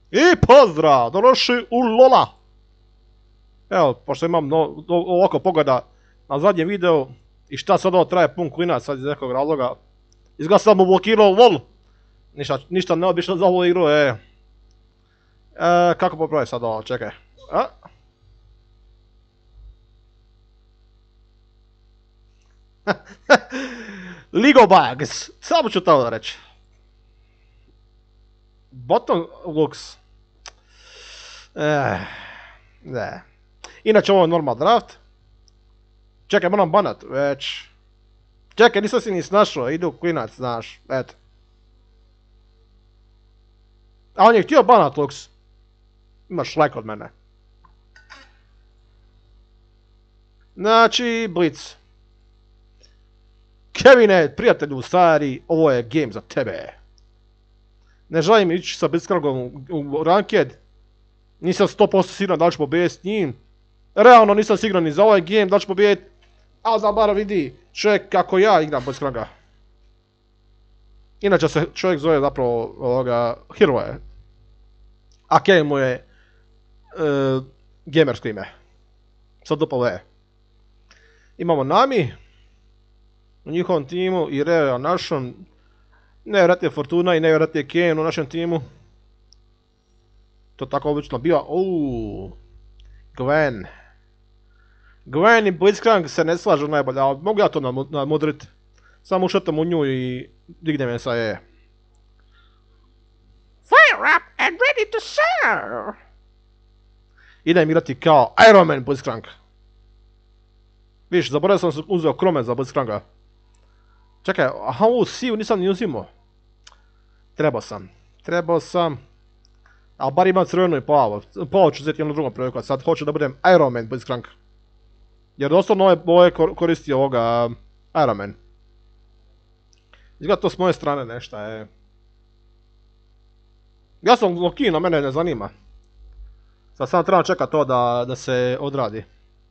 I pozdrav, dobrodošli u Lola. Evo, pošto imam ovako pogleda na zadnjem videu i šta sad ovo traje pun klinac sad iz nekog razloga. Izgleda sam mu blokirao LOL. Ništa neobično za ovu igru, kako popravi sad ovo, čekaj. Lego Bugs, samo ću to reći. Bottom looks. Ne. Inače ovo je normal draft. Čekaj, moram banat, već. Čekaj, nisam si ni snašao, idu klinac, znaš, eto. A on je htio banat, Lux. Imaš like od mene. Znači, Blitz. Kevine, prijatelju stari, ovo je game za tebe. Ne želim ići sa Blitzkriegom u ranked. Nisam 100% siguran da li ću pobijediti s njim. Realno nisam siguran ni za ovaj game da li ću pobijediti. Ali da bar vidi čovjek kako ja igram Blitzkriega. Inače se čovjek zove zapravo Hero je. A Kevin mu je gamersko ime. Sad duplo E. Imamo Nami. U njihovom timu i Reo našom. Nevjerojatnije Fortuna i nevjerojatnije Kane u našem timu. To tako obično biva. Gwen. Gwen i Blitzcrank se ne slažu najbolje, ali mogu ja to namudrit. Samo ušetam u nju i dignem je sa E. Fire up and ready to serve! Idem igrati kao Iron Man Blitzcrank. Viš, zaboravio sam se uzeo krome za Blitzcranka. Čekaj, aha, ovu siju nisam ni uzimao. Trebao sam. Ali bar imam crvenu i plavo. Plavo ću uzeti jednu drugom priliku, sad hoću da budem Iron Man Blitzcrank. Jer doslovno ove boje koristi ovoga Iron Man. Izgleda to s moje strane nešto je. Ja sam Loki, na mene ne zanima. Sad samo trebam čekat to da se odradi.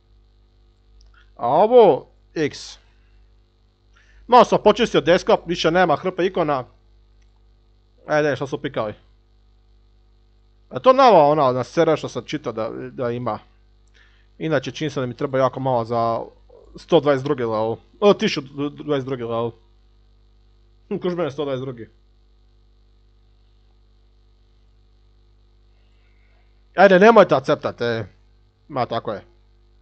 A ovo X. Malo sam počistio desktop, više nema hrpe ikona. Ajde, što su pikali. A to nova ona na sera što sam čitao da ima. Inače čini se da mi treba jako malo za 122. level. 1022. level. Kuž mene 122. Ajde, nemojte acceptat, Ma, tako je.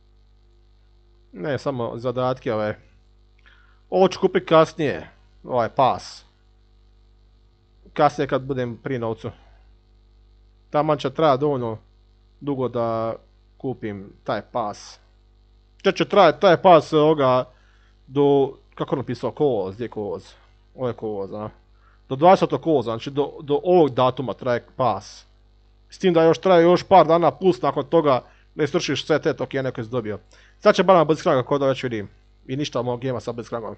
Ne, samo zadatke ove. Ovo ću kupit kasnije. Ovaj pas. Kasnije kad budem pri novcu. Taman će trajati dovoljno dugo da kupim taj pas. Će trajati taj pas do, kako napisao, kolovoz, gdje je kolovoz? Ovo je kolovoz, a? Do 20. kolovoza, znači do ovog datuma traje pas. S tim da još traje još par dana plus nakon toga da istršiš sve te tokene koje si dobio. Sad će bar na Blitzcranka kako da već vidim. I ništa mojeg gema sa Blitzcrankom.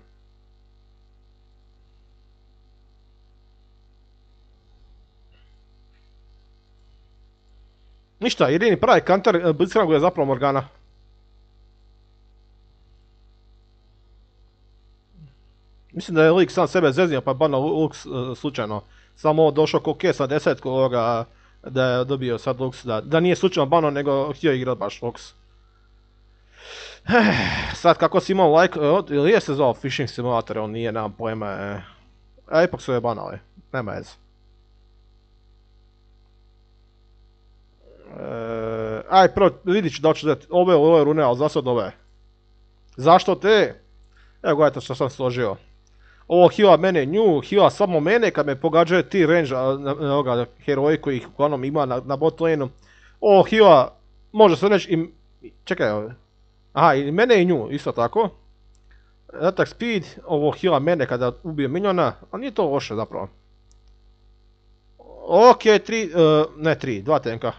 Ništa, jedini pravi kanter Blitzcranku je zapravo Morgana. Mislim da je lik sam sebe zeznio pa banao Lux slučajno. Samo ovo došao ko K sa 10 da je dobio sad Lux, da nije slučajno banao nego htio igrat baš Lux. Sad kako si imao like, ili je se zvao Fishing Simulator, on nije, nemam pojma. A ipak su je banali, nema veze. Aj, prvo vidit ću da ću uzeti ove rune, ali za sad ove. Zašto te? Evo gledajte što sam složio. Ovo heala mene nju, heala samo mene kad me pogađaju ti range heroji koji ih uglavnom ima na bot laneu. Ovo heala, može se reći i... Čekaj ove. Aha, i mene i nju, isto tako. Attack speed, ovo heala mene kada ubije miniona, ali nije to loše zapravo. Ok, 2 tenka.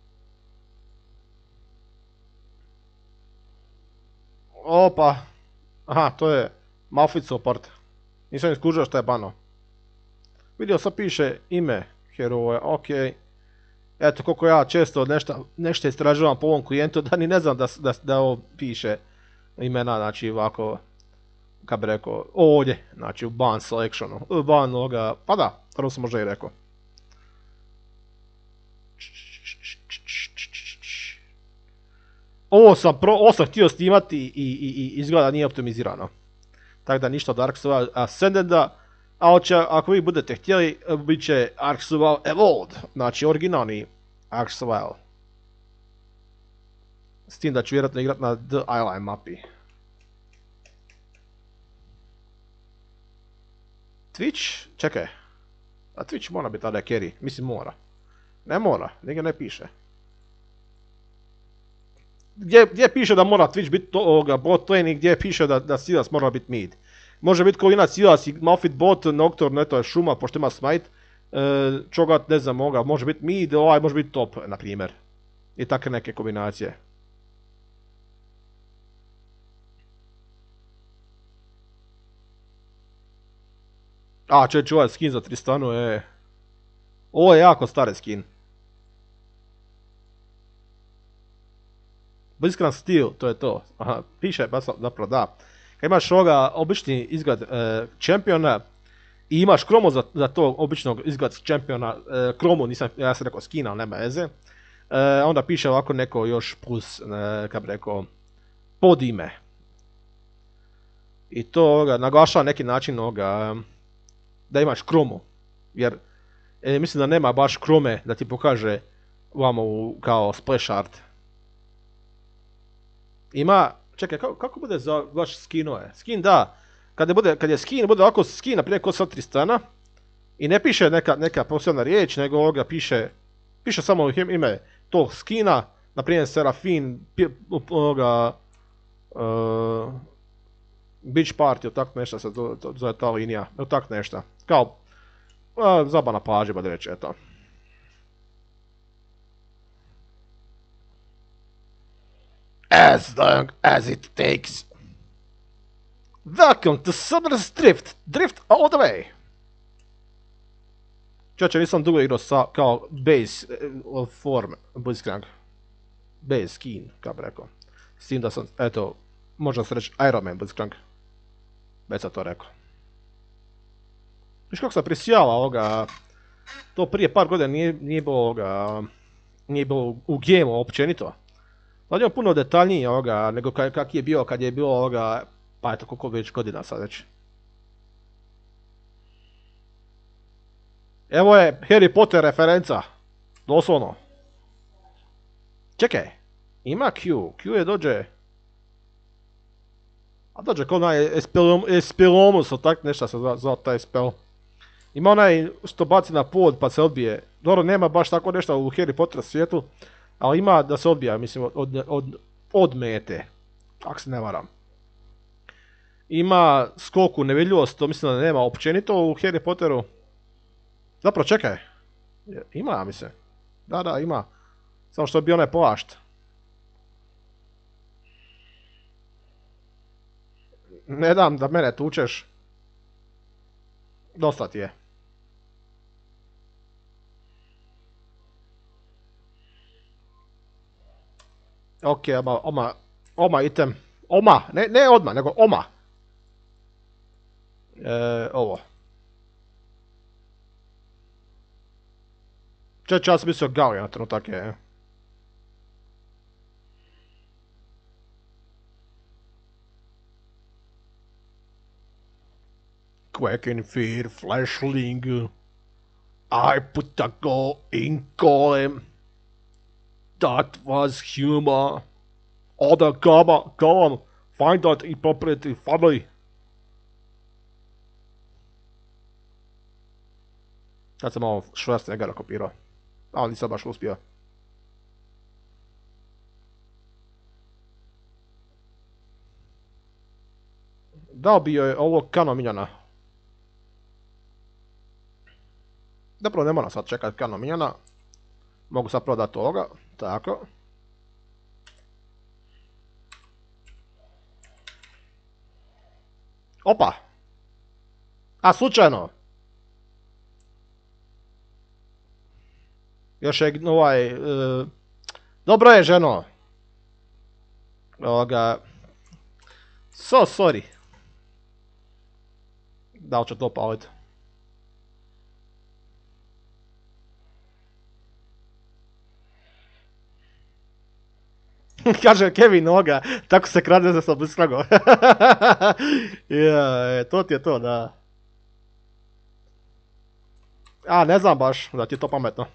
Opa. Aha, to je Malphite support. Nisam iskužio što je bano. Vidio sad piše ime heroja, ok. Eto, koliko ja često nešto istražavam po ovom klijentu, da ni ne znam da ovo piše imena, znači ovako, kako bi rekao, ovdje, znači u ban selectionu, ban ovoga, pa da, prvo sam možda i rekao. Ovo sam htio snimati i izgleda nije optimizirano. Tako da ništa od Ark Survival Ascendeda. A ako vi budete htjeli, bit će Ark Survival Evolved. Znači originalni Ark Survival. S tim da ću vjerojatno igrat na The Island mapi. Twitch? Čekaj. A Twitch mora biti tada carry. Mislim mora. Ne mora, nigdje ne piše. Gdje piše da mora Twitch biti bot lane i gdje piše da Silas mora biti mid. Može biti kolina Silas i Malphite bot, Nocturne, eto je šuma, pošto ima smite. Cho'Gath, ne znam, može biti mid, ovaj može biti top, na primjer. I takve neke kombinacije. A, ovaj skin za Tristanu je... Ovo je jako stari skin. Blitzcrank Steel, to je to. Aha, piše, zapravo da. Kad imaš ovoga obični izgled čempiona i imaš kromo za tog običnog izgled čempiona, kromu nisam, ja sam rekao skina, ali nema veze. Onda piše ovako neko još plus, kako bi rekao, pod ime. I to naglašava neki način da imaš kromu. Jer mislim da nema baš krome da ti pokaže vamo kao splash art. Ima, čekaj, kako bude za vaš skinove? Skin da, kad je skin, bude ovako skin, naprimjer kod sad Tristana, i ne piše neka posebna riječ, nego piše samo ime tog skina, naprimjer Serafin, Beach Party, tak nešto se zove ta linija, tak nešto, kao zabavna pažnja, da reći, eto. As long as it takes. Welcome to Summer's Drift. Drift all the way. Čeče, nisam dugo igrao kao base form Blitzcrank. Base skin, kako bi rekao. S tim da sam, eto, možda se reći Iron Man Blitzcrank. Već sam to rekao. Viš kako sam prisijala to prije par godina nije bilo u gameu općenito. Sad je puno detaljniji nego kak je bio kad je bilo pa eto koliko već godina sad već. Evo je Harry Potter referenca. Doslovno. Čekaj. Ima Q. Q je dođe... A dođe kao onaj Espelomus, tak nešto se zove taj spell. Ima onaj što baci na pod pa se odbije. Dobro, nema baš tako nešto u Harry Potter svijetu. Ali ima da se odbija, mislim, od mete. Ako se ne varam. Ima skok u nevidljivost, to mislim da nema općenito u Harry Potteru. Zapravo, čekaj. Ima, mislim. Da, ima. Samo što je bio onaj plašt. Ne dam da mene tučeš. Dosta ti je. Ok, oma item. Oma, ne odmah, nego oma. Ovo. Ja sam mislio Gali na trenutak je. Quaking fear, flashling. I put a go in golem. That was humor. Other golem. Find that appropriate family. Sad sam malo Schwarzeneggera kopirao. Ali nisam baš uspio. Dao bi joj ovo Kano Miljana. Zapravo ne moram sad čekat Kano Miljana. Mogu sad prodati ovoga. Tako. Opa! A, slučajno! Još je dobro je, ženo! So sorry. Da li ću to palit? Kaže Kevin Noga, tako se krade za Sobisklago. Ja, to ti je to, da. A, ne znam baš da ti je to pametno.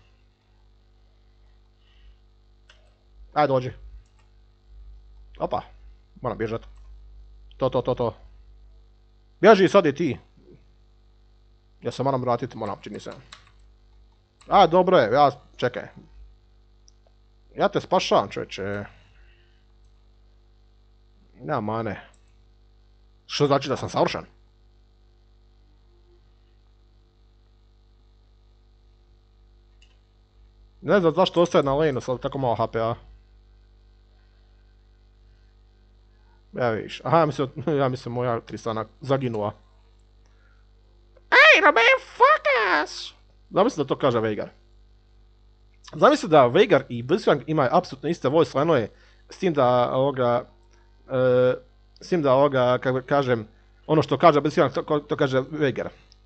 Aj, dođi. Opa, moram bježat. To. Bježi sad i ti. Ja se moram vratiti, moram, čini se. A, dobro je, ja, čekaj. Ja te spašavam, čovječe. Nema mane. Što znači da sam savršen? Ne znam zašto ostaje na lane-u, sad tako malo HP-a. Ja vidiš. Aha, ja mislim moja Tristana zaginula. Ej, Romain, fuck us! Zamisli da to kaže Veigar. Zamisli da Veigar i Blitzcrank imaju apsolutno iste voice line-ove, s tim da kako kažem, ono što kaže Blitzcrank, to kaže Veigar.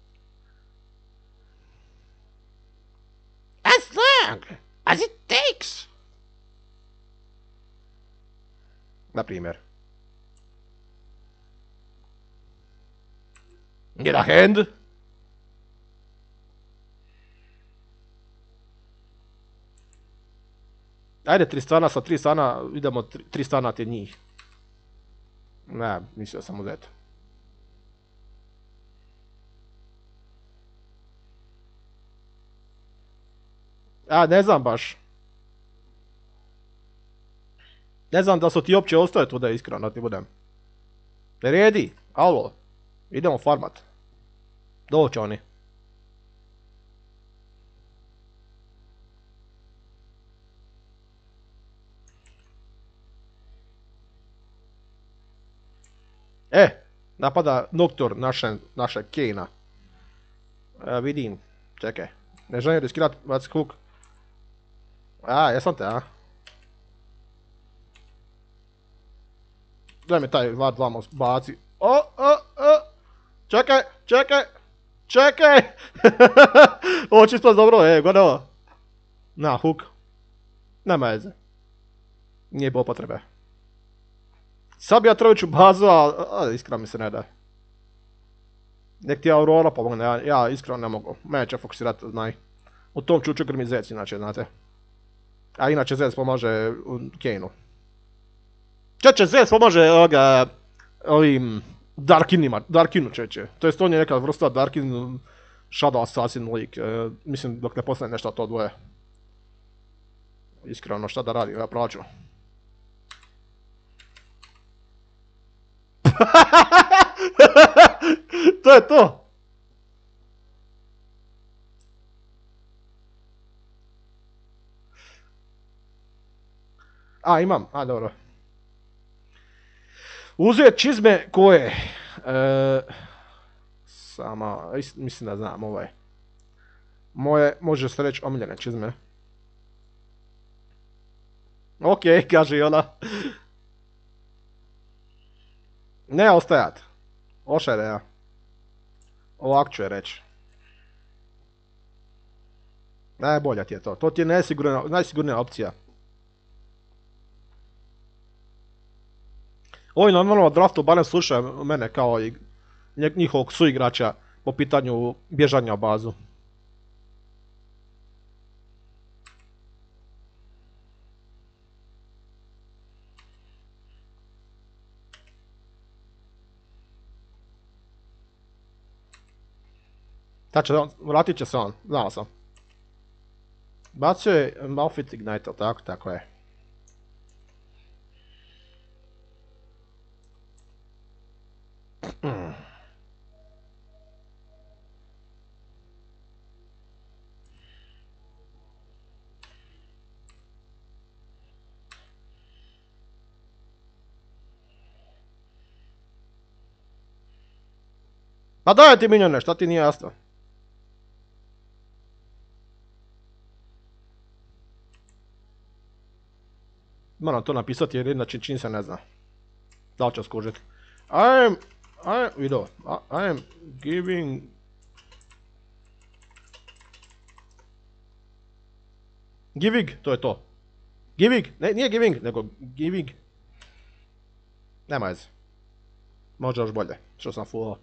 As long as it takes. Na primjer. Get a hand. Ajde, Tristana sa Tristana, idemo Tristana te njih. Ne, mislio sam uzeti. A, ne znam baš. Ne znam da su ti uopće ostaje tu da je iskreno, da ti budem. Ne redi, alo. Idemo farmat. Doći oni. Napada Noctur naše Kane'a. Vidim, čekaj. Ne želim riskirat baci hook. A, jesam te, a? Daj mi taj Ward 2 baci. Čekaj! Ovo čisto dobro, gledaj ovo. Na, hook. Nema veze. Nije bilo potrebe. Sad bi ja troviću bazu, ali iskreno mi se ne da. Nek ti Aurora pomogne, ja iskreno ne mogu. Mene će fokusirati, znaj. U tom čuču grmi Zec, inače, znate. A inače Zec pomaže Kane'u. Čeče, Zec pomaže ovim Darkinu čeče. To jest on je neka vrsta Darkin Shadow Assassin lik. Mislim dok ne postane nešto to dvoje. Iskreno šta da radi, ja proću. To je to! A, imam, dobro. Uzeo je čizme koje? Mislim da znam ovaj. Moje, može se reći, omiljene čizme. Okej, kaže i ona. Ne ostajat. Ošere ja. Ovak ću je reći. Najbolja ti je to. To ti je najsigurnija opcija. Ovi normalno draftu barem slušaju mene kao i njihovog suigrača po pitanju bježanja u bazu. Znači, vratit će se on, znao sam. Bacio je Malphite Ignite, tako je. Pa daj ti minjone, šta ti nije jasno? Moram to napisati jer inače čin se ne zna. Da li će skužiti. I am giving... Giving, to je to. Giving, ne, nije giving, nego giving. Nema veze. Možda još bolje, što sam fulao.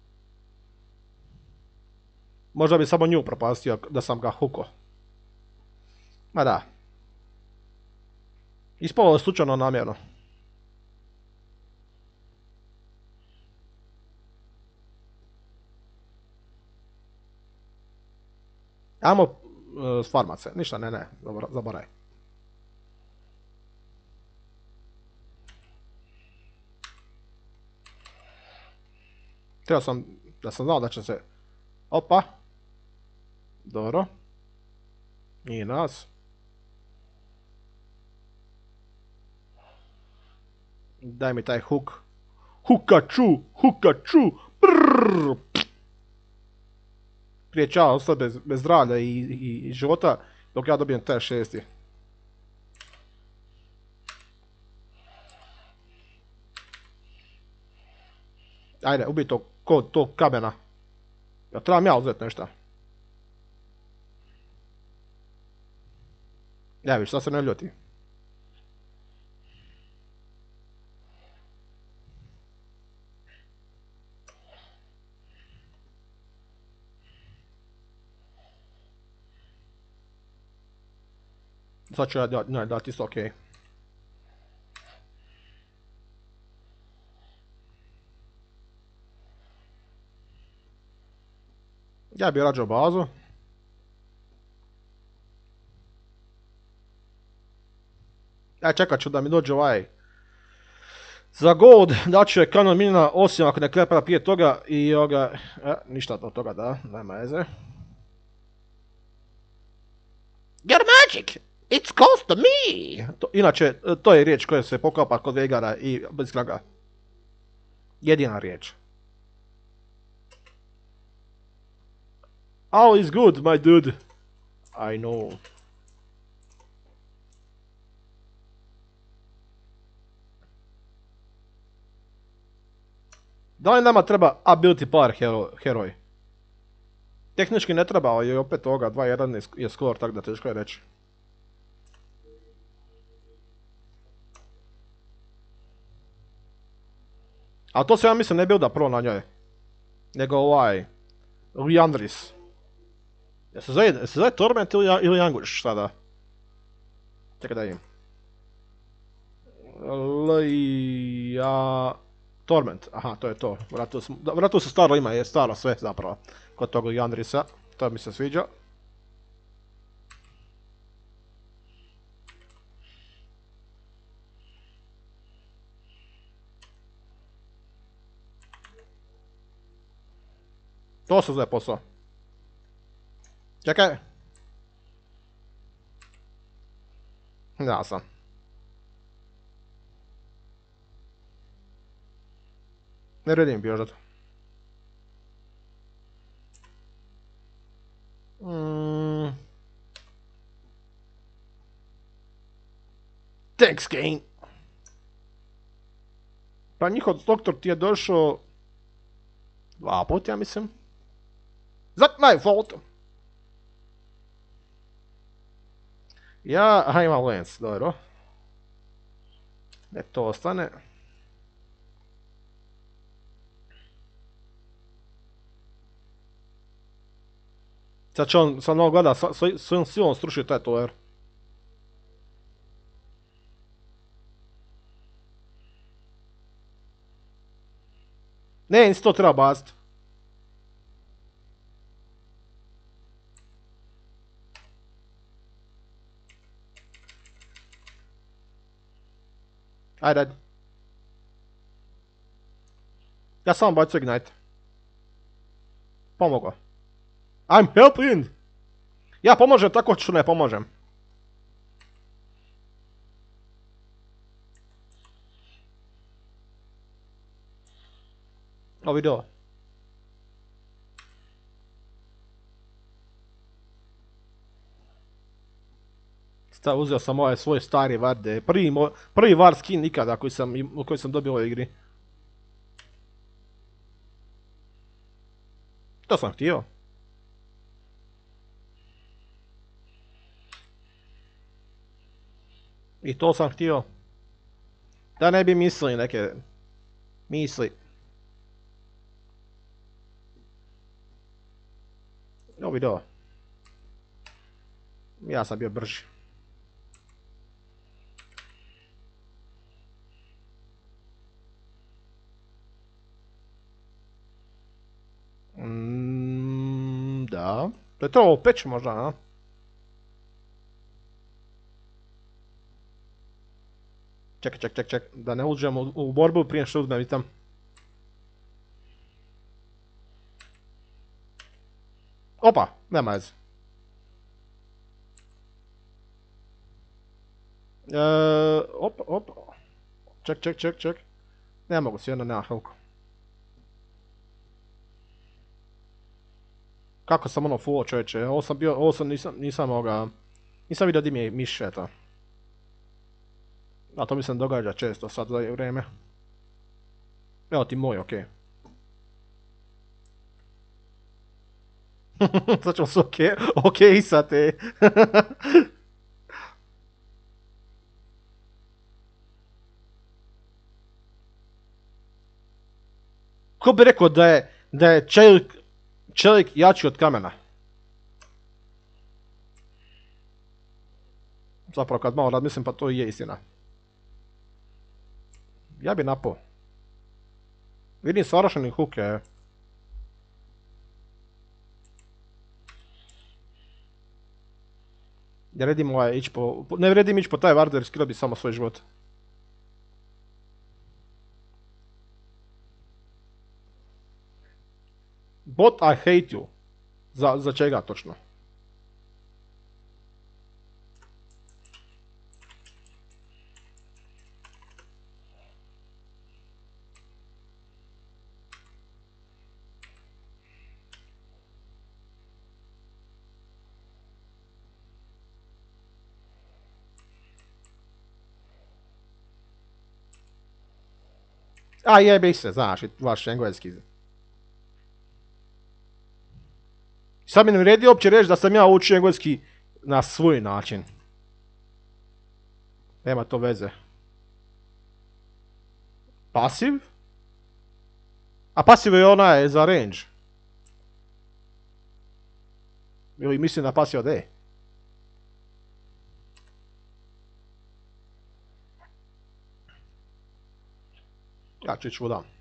Možda bi samo nju propastio da sam ga huko. Ma da. Ispalo je slučajno namjerno. Ajmo farmat se, ništa, ne, zaboravim. Htio sam, da sam znao da će se... Opa. Dobro. Nije nas. Daj mi taj hook. Hukaču, hukaču, brrrr. Prije čao ostati bez zdravlja i života, dok ja dobijem te šesti. Ajde, ubij tog kamena. Ja trebam ja uzeti nešto. Ja viš, sad se ne ljuti. Sad ću ja dati isto okej. Ja bi rađao bazu. Ja čekat ću da mi dođe ovaj... Za gold daću je kanon mina, osim ako ne krepara prije toga i ovoga... ništa od toga da, nema veze. Your magic! It's close to me! Inače, to je riječ koja se pokapa kod Vegara i bez kraga. Jedina riječ. All is good, my dude. I know. Da li nama treba ability power heroj? Tehnički ne treba, ali opet ovoga 2-1 je skor, tako da teško je reći. A to se ja mislim ne builda prvo na njoj. Nego ovaj... Liandris. Jel se zove Torment ili Anguish, šta da? Čekaj da vidim. Torment, aha, to je to. Vratilo se staro ima, je staro sve zapravo. Kod tog Liandrisa, to mi se sviđa. To se zove posao. Čekaj. Ja sam. Ne redim bježat. Thanks, Kane. Pa njihov doktor ti je došao... 2 puta, ja mislim. That my fault. Ja imam lens, dobro. Nek to ostane. Sad će on sa mnom gleda, svojom silom strušio taj tower. Ne, nisi to treba bacit. Ajde, ajde. Ja samo bacio Ignite. Pomogao. I'm helping! Ja pomožem tako što ne pomožem. O, video. Uzeo sam ovaj svoj stari varde, prvi var skin nikada koji sam dobio u ovoj igri. To sam htio. I to sam htio. Da ne bi mislili neke misli. Evo video. Ja sam bio brži. Da. To je to peć možda, a? Čekaj. Da ne uđem u borbu prije što uzmem i tam. Opa, nema veze. Opa. Ček. Ne mogu si, nema helku. Kako sam ono fuo čovječe, nisam vidio di mi je miš, eto. A to mi se događa često sad za vrijeme. Evo ti moj, okej. Sad ćemo se okej sad te. Ko bi rekao da je čelik jači od kamena? Zapravo kad malo razmislim pa to i je istina. Ja bi napao. Vidim savršeni huk je. Ne vredim ići po taj Varder, riskirao bi samo svoj život. Bot I hate you. Za čega točno? A jebi se, znaš, vaš engleski. Sad mi ne vredi uopće reći da sam ja učio engleski na svoj način. Nema to veze. Pasiv? A pasiv je onaj za range. Ili mislim na pasiv od E. Ja ću ići vodam.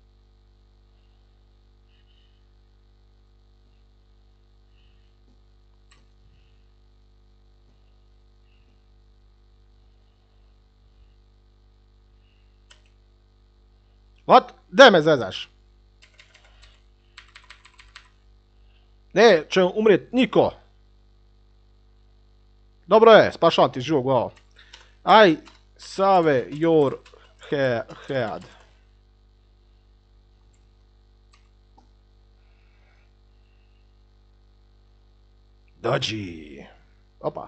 What? Gdje me zezaš? Ne, će umrijet niko. Dobro je, spašavam ti živog glava. I save your head. Dođi. Opa.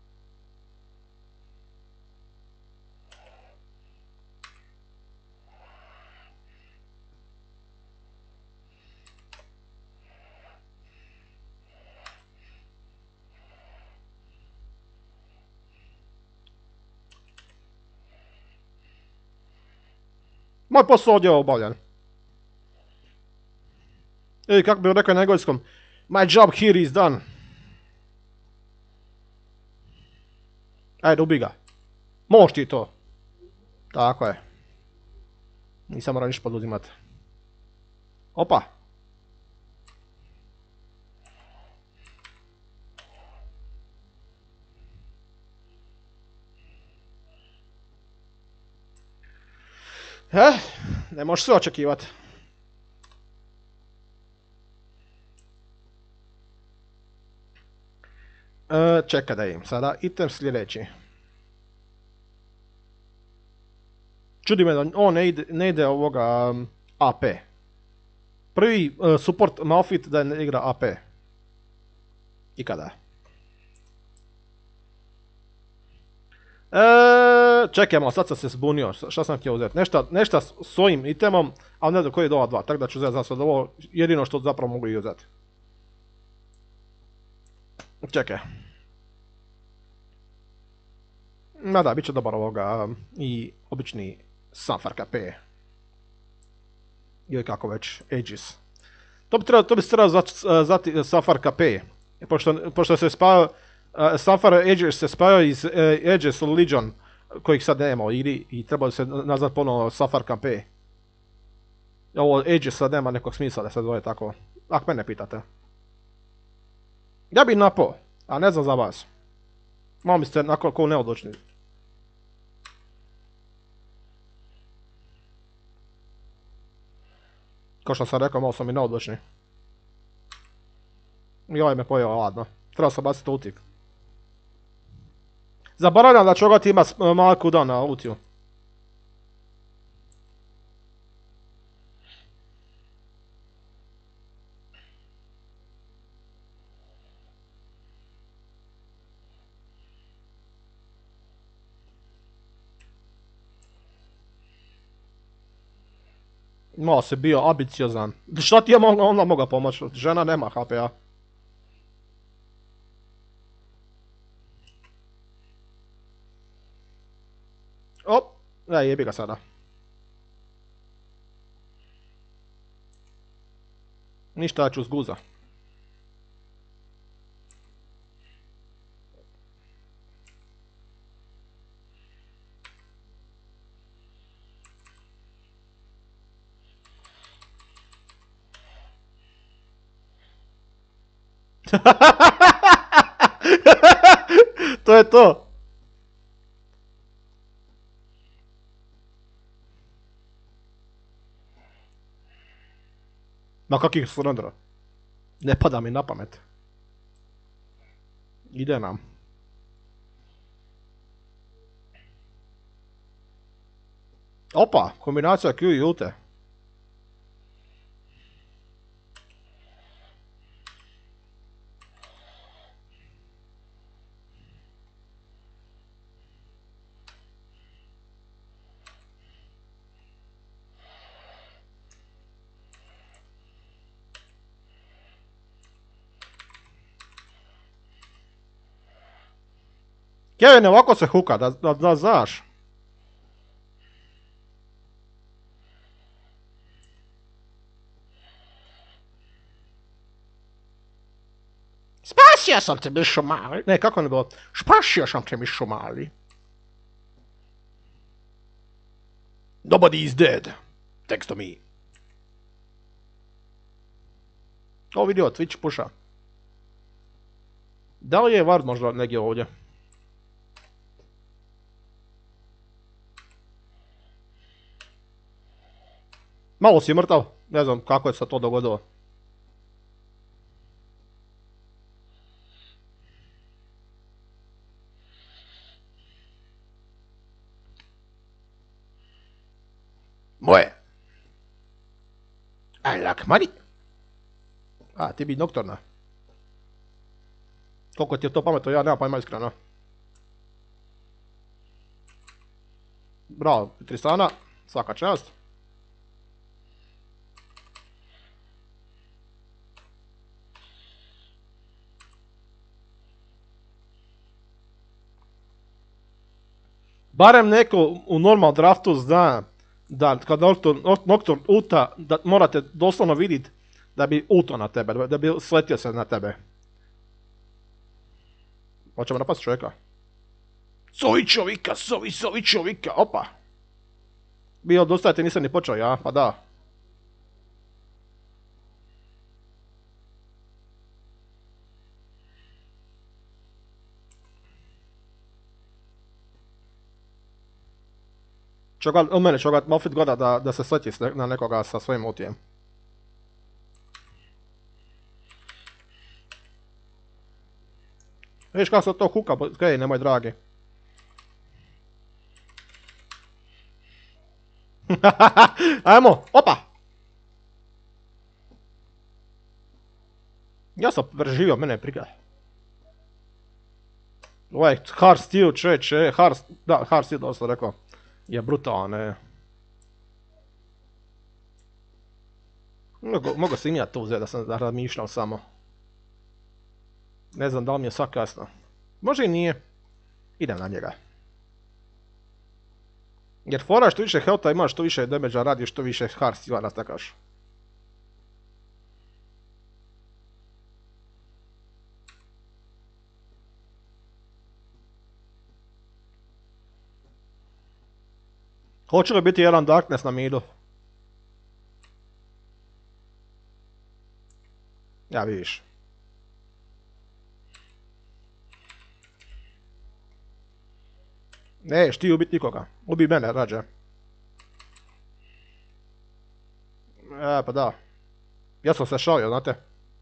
Moj posao ovdje je obavljan. Ili kako bi rekao na engleskom, my job here is done. Ajde, ubi ga. Možeš ti to. Tako je. Nisam morao ništa poduzimat. Opa. Ne možeš sve očekivati. Čekaj da im sada item sljedeći. Čudi me da on ne ide ovoga AP. Prvi support Malphite da ne igra AP. Ikada. Čekaj malo, sad sam se zbunio, šta sam htio uzeti? Nešto s ovim itemom, ali ne znam koji je do ova dva, tako da ću uzeti za sad ovo jedino što zapravo mogu i uzeti. Čekaj. Da, bit će dobar ovoga i obični Sunfire KP. Ili kako već, Aegis. To bi se trebalo zvati Sunfire KP. Pošto se spao, Sunfire Aegis se spao iz Aegis Legion, kojih sad nema u igri i trebalo se nazvat ponovno Sunfire KP. Ovo Aegis sad nema nekog smisla da se zove tako, ako mene pitate. Ja bi napao, a ne znam za vas. Malo mi ste onako neodlučni. Kao što sam rekao, malo sam i neodlučni. I ovaj me pojeo, ladno. Treba sam baciti ultik. Zaboravljam da Cho'Gath ima mali cooldown na ultiju. Malo se bio ambiciozan. Šta ti je onda mogla pomoći? Žena nema HP-a. Op, jebi ga sada. Ništa, ja ću zguza. To je to. Ma kakih surrendera? Ne pada mi na pamet. Ide nam. Opa, kombinacija Q i ulte. Kevin, ovako se huka, da znaš. Spasio sam te, mišo mali. Ne, kako ne bilo? Spasio sam te, mišo mali. Nobody is dead. Thanks to me. Ovo vidio, Twitch puša. Da li je Ward možda negdje ovdje? Malo si mrtav, ne znam kako je se to dogodilo. Moje. I like money. A, ti bi Nocturna. Koliko ti je to pametno, ja nemam pojma iskreno. Bravo, Tristana, svaka čast. Barem neko u normal draftu zna da kad Nocturne ulta, da morate doslovno vidjeti da bi ulto na tebe, da bi sletio se na tebe. Hoćemo napast čovjeka. Zovi čovjeka, opa. Bio odustajte, nisam ni počeo, ja, pa da. Od mene Cho'Gath Malphite gleda da se sleti na nekoga sa svojim ultijem. Vidiš kako se to huka, krene, moj dragi. Ajmo, opa! Ja sam preživio, mene je briga. Ovaj hard steel, hard steel, da sam rekao. Je brutalan, ne. Mogu se i ja to uzeti da sam razmišljao samo. Ne znam da li mi je sad kasno. Može i nije. Idem na njega. Jer fora što više healtha imaš, što više damage-a radiš, što više hard stila nastakaš. Hoće li biti jedan Darkness na midu? Ja vidiš. Neš ti ubit nikoga. Ubi mene, rađe. Pa da. Ja sam se šalio, znate.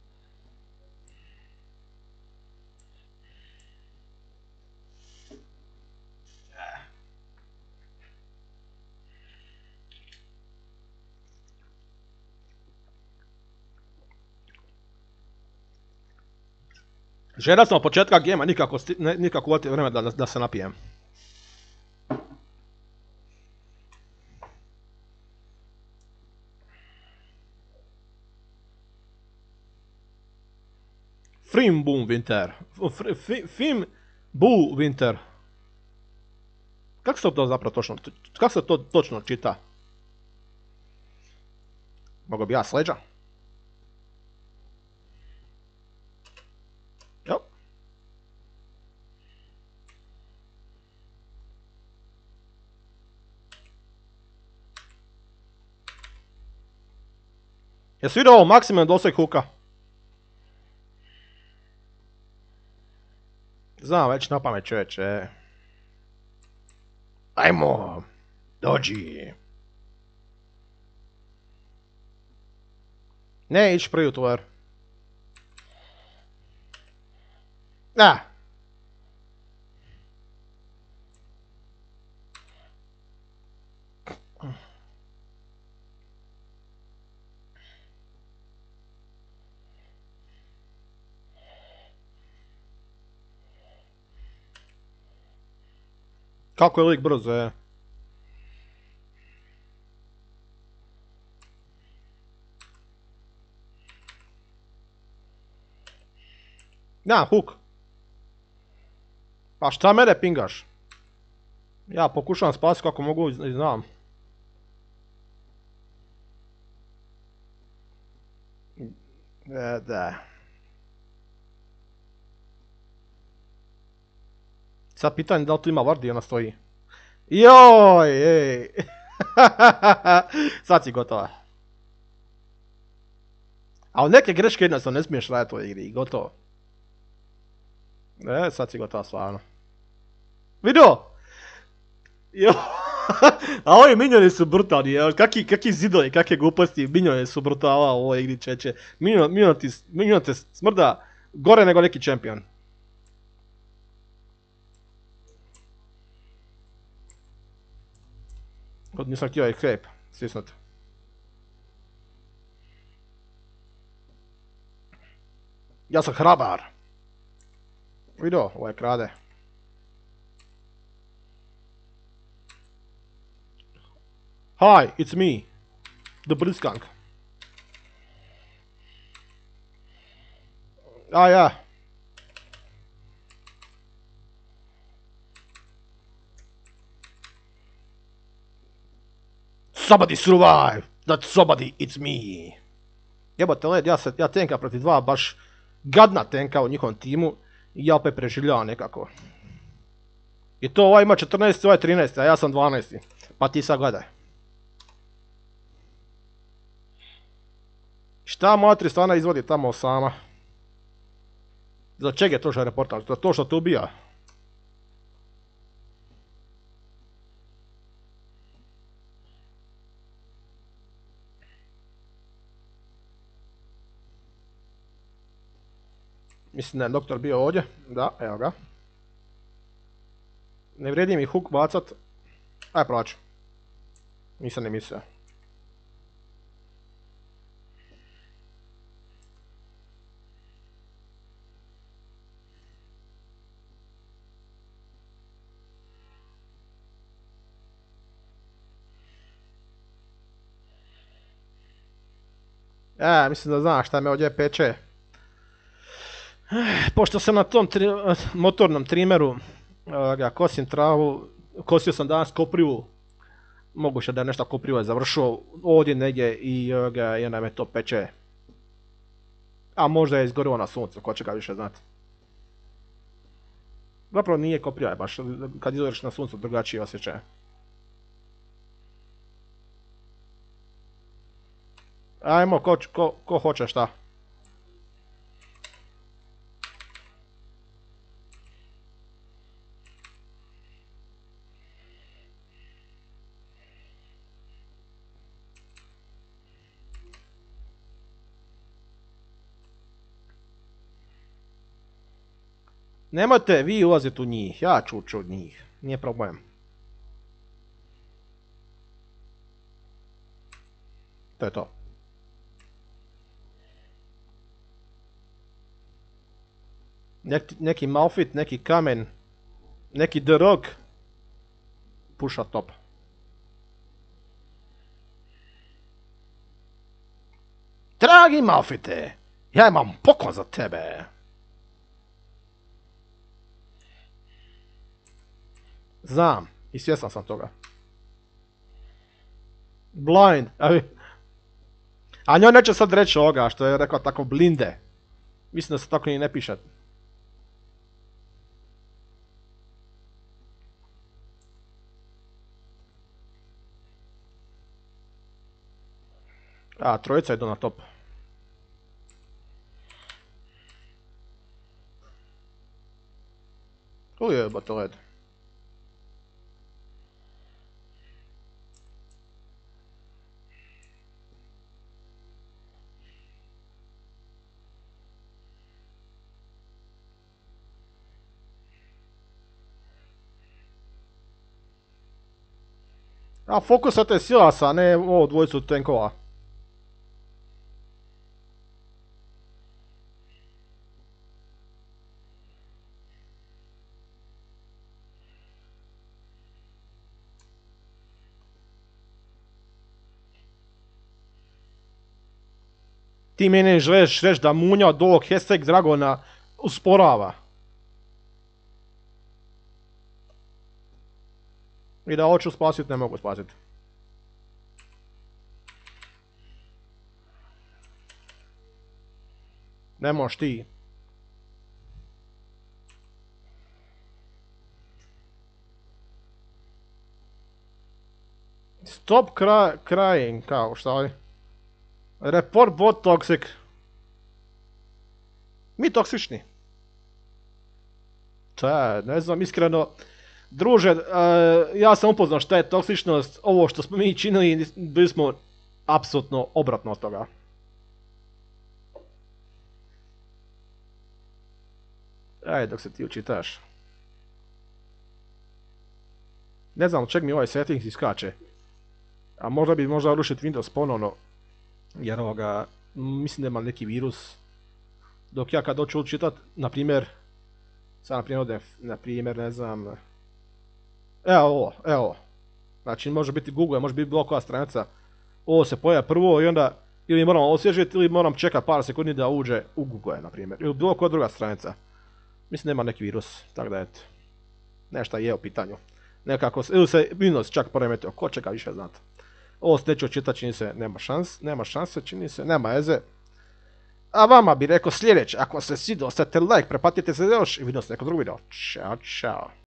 Želja sam od početka gema nikako uvati vremena da se napijem. Fimbulwinter. Fimbulwinter. Kako se to zapravo točno, kako se to točno čita? Mogu bi ja s leđa? Jo. Jesi vidio ovo maksimum doseg huka? Znam već na pamet čovječe. Ajmo, dođi. Ne ići prvi u tvojer. Kako je lik brzo, je. Na, hook. Pa šta mene pingaš? Ja pokušavam spasiti kako mogu i znam. Da. Sad pitanje da li tu ima Vardi, ona stoji. Joj, ej. Sad si gotova. Ali neke greške jednostavno ne smiješ raditi u ovoj igri, gotovo. Sad si gotova stvarno. Vidio? Jo. A ovi minjoni su brutalni, kakvi zidovi, kakve gluposti, minjoni su brutala u ovoj igri čeče. Minjon te smrda gore nego neki čempion. Nisam htio i krep, svisnut. Ja sam hrabar. Vidio, ovo je krade. Hi, it's me. The Blitzkrank. Ja. Somebody survive! That somebody, it's me! Jebote led, ja tenka protiv dva baš gadna tenka u njihovom timu i ja opet preživljavam nekako. I to ovaj ima 14, ovaj 13, a ja sam 12. Pa ti sad gledaj. Šta moja Tristana izvodi tamo sama? Za čeg je to što je reportaž? Za to što te ubija? Mislim da je doktor bio ovdje. Da, evo ga. Ne vrijedi mi hook bacat. Aj proći. Nisam ni mislio. Mislim da znaš šta me ovdje peče. Pošto sam na tom motornom trimeru kosim travu, kosio sam danas koprivu Moguće da je nešto koprivo završio ovdje negdje i nam je to peče. A možda je izgorilo na suncu, ko će ga više znati. Zapravo nije kopriva, baš kad izgoriš na suncu drugačiji osjećaj. Ajmo, ko hoće šta. Nemojte vi ulaziti u njih, ja ću ući u njih, nije problem. To je to. Neki malfit, neki kamen, neki drog. Puša top. Dragi malfite, ja imam poklon za tebe. Znam, i svjestan sam toga. Blind, a njoj neće sad reći ovoga što je rekao tako blinde. Mislim da se tako i ne piše. A, trojica idu na top. Ujebate led. A fokusate Silasa, a ne ovo dvojicu tenkova. Ti meni želiš reći da munja od ovog Hesek Dragona usporava. I da hoću spasit, ne mogu spasit. Ne možeš ti. Stop crying, kao šta li? Report bot toxic. Mi toksični. Ne znam, iskreno. Druže, ja sam upoznao šta je toksičnost, ovo što smo mi činili, bili smo apsolutno obratno od toga. Ajde, dok se ti učitaš. Ne znam čeg mi ovaj settings iskače. A možda bi rušiti Windows ponovno. Jer ovoga, mislim da ima neki virus. Dok ja kad hoću učitat, na primjer, sad na primjer ovdje, na primjer, ne znam. Evo ovo. Znači može biti Google, može biti bilo koja stranica. Ovo se pojavi prvo i onda ili moram osvježiti ili moram čekati par sekundi da uđe u Google, na primjer. Ili bilo koja druga stranica. Mislim da ima neki virus, tako da eto. Nešto je u pitanju. Nekako, ili se Windows čak poremetio, ko će ga više znati. Ovo se neću očitati, čini se, nema šanse, čini se, nema eze. A vama bi rekao sljedeće, ako se svidio, ostavite like, prepatite se još i vidimo se neko drugo video. Ćao, čao.